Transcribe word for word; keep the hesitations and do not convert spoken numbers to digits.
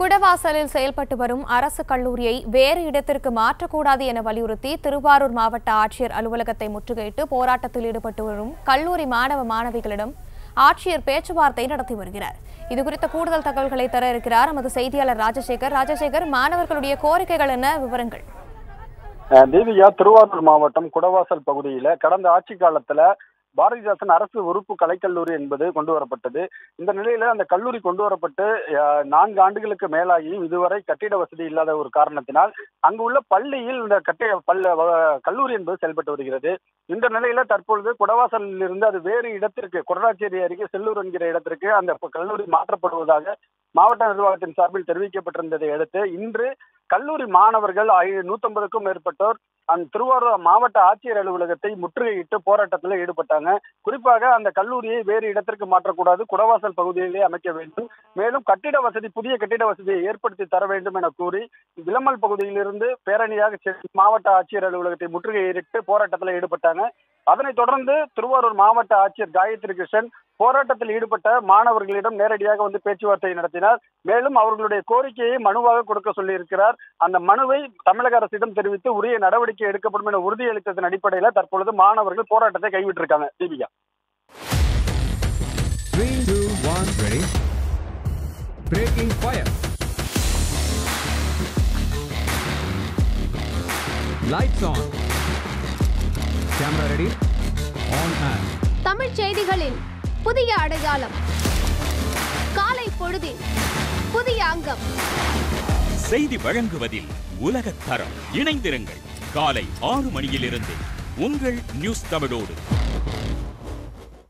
குடவாசலில் செயல்பட்டு வரும் அரசு கல்லூரியை வேறு இடத்திற்கு மாற்றக்கூடாது என வலியுறுத்தி திருவாரூர் மாவட்ட ஆட்சியர் அலுவலகத்தை முற்றுகையிட்டு போராட்டத்தில் ஈடுபட்டு வரும் கல்லூரி மாணவ மாணவிகளிடம் ஆட்சியர் பேச்சுவார்த்தை நடத்தி வருகிறார். இதுகுறித்த கூடுதல் தகவல்களை தர இருக்கிறார் நமது செய்தியாளர் ராஜசேகர். ராஜசேகர், மாணவர்களுடைய கோரிக்கைகள் என்ன, விவரங்கள்? தேவியா, திருவாரூர் மாவட்டம் குடவாசல் பகுதியில கடந்த ஆட்சி காலத்துல பாரதிதாசன் அரசு உறுப்பு கலைக்கல்லூரி என்பது கொண்டு வரப்பட்டது. இந்த நிலையில அந்த கல்லூரி கொண்டு வரப்பட்டு நான்கு ஆண்டுகளுக்கு மேலாகியும் இதுவரை கட்டிட வசதி இல்லாத ஒரு காரணத்தினால் அங்கு உள்ள பள்ளியில் இந்த கட்டிட பல்ல கல்லூரி என்பது செயல்பட்டு வருகிறது. இந்த நிலையில தற்பொழுது குடவாசலில் இருந்து அது வேறு இடத்திற்கு கொடராச்சேரி அருகே செல்லூர் என்கிற இடத்திற்கு அந்த கல்லூரி மாற்றப்படுவதாக மாவட்ட நிர்வாகத்தின் சார்பில் தெரிவிக்கப்பட்டிருந்ததை அடுத்து இன்று கல்லூரி மாணவர்கள் நூத்தி ஐம்பதுக்கும் மேற்பட்டோர் அந்த திருவாரூர் மாவட்ட ஆட்சியர் அலுவலகத்தை முற்றுகையிட்டு போராட்டத்தில் ஈடுபட்டாங்க. குறிப்பாக அந்த கல்லூரியை வேறு இடத்திற்கு மாற்றக்கூடாது, குடவாசல் பகுதியிலே அமைக்க வேண்டும், மேலும் கட்டிட வசதி புதிய கட்டிட வசதியை ஏற்படுத்தி தர வேண்டும் என கூறி விளமல் பகுதியிலிருந்து பேரணியாக மாவட்ட ஆட்சியர் அலுவலகத்தை முற்றுகையிட்டு போராட்டத்தில் ஈடுபட்டாங்க. அதனைத் தொடர்ந்து திருவாரூர் மாவட்ட ஆட்சியர் காயத்ரி கிருஷ்ணன் போராட்டத்தில் ஈடுபட்ட மாணவர்களிடம் நேரடியாக வந்து பேச்சுவார்த்தை நடத்தினார். மேலும் அவர்களுடைய கோரிக்கையை மனுவாக கொடுக்க சொல்லியிருக்கிறார். அந்த மனுவை தமிழக அரசிடம் தெரிவித்து உரிய நடவடிக்கை எடுக்கப்படும் என உறுதியளித்ததன் அடிப்படையில் தற்பொழுது மாணவர்கள் போராட்டத்தை கைவிட்டிருக்காங்க. தீபிகா. தமிழ் செய்திகளின் புதிய அடையாளம், காலை பொழுதின் புதிய அங்கம், செய்தி வழங்குவதில் உலகத் தரம். இணைந்திருங்கள் காலை ஆறு மணியிலிருந்து உங்கள் நியூஸ் தமிழோடு.